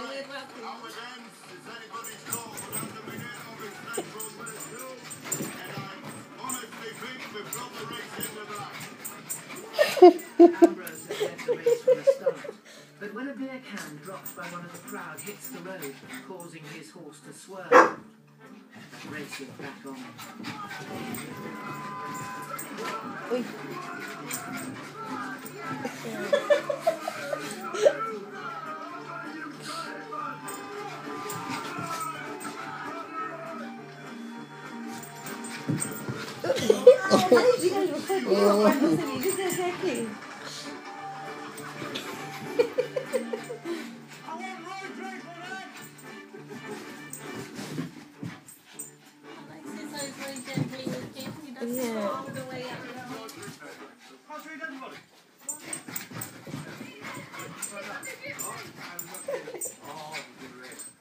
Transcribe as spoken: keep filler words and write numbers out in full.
Ambrose had led the race from the start, but when a beer can dropped by one of the crowd hits the road, causing his horse to swerve, the race is back on. Uy. Yeah.